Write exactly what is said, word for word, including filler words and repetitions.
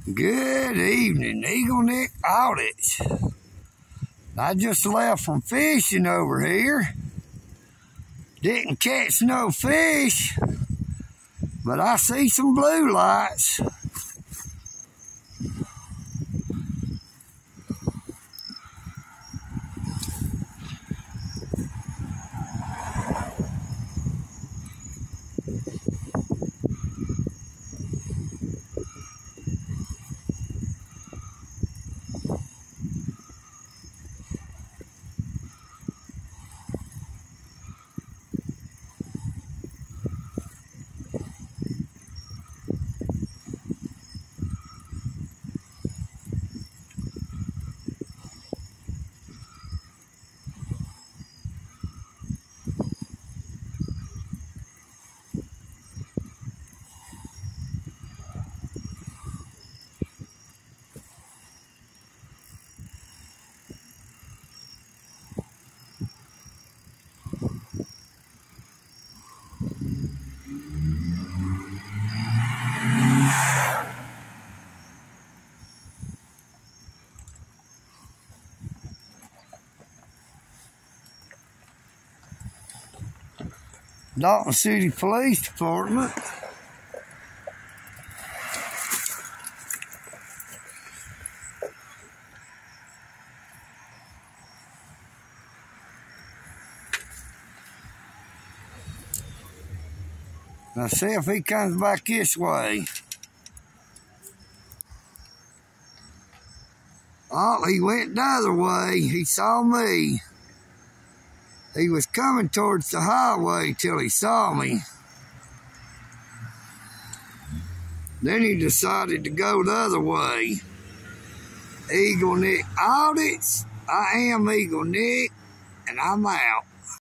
Good evening, Eagle Neck Audits. I just left from fishing over here. Didn't catch no fish, but I see some blue lights. Dalton City Police Department. Now see if he comes back this way. Oh, he went the other way. He saw me. He was coming towards the highway till he saw me. Then he decided to go the other way. Eagle Neck Audits. I am Eagle Neck, and I'm out.